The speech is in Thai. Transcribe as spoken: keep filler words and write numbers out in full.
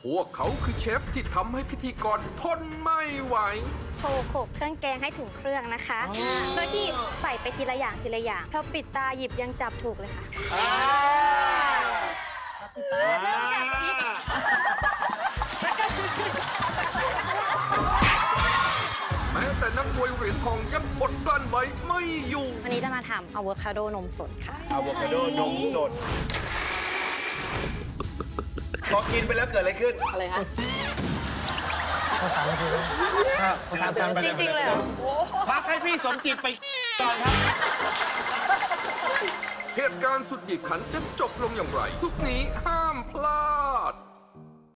วกเขาคือเชฟที่ทำให้พิธีกรทนไม่ไหวโชว์โขลกเครื่องแกงให้ถึงเครื่องนะคะโดยที่ใส่ไปทีละอย่างทีละอย่างพอปิดตาหยิบยังจับถูกเลยค่ะปิดตาเริ่มจากพริกแม้แต่นักมวยเหรียญทองยังอดกลั้นไว้ไม่อยู่วันนี้จะมาทำอะโวคาโดนมสดค่ะอะโวคาโดนมสดพอกินไปแล้วเกิดอะไรขึ้นอะไรคะภาษาไม่ถูกภาษาจำจริงๆเลยเหรอพักให้พี่สมจิตไปก่อนครับเหตุการณ์สุดบีบคั้นจะจบลงอย่างไรสุกนี้ห้ามพลาด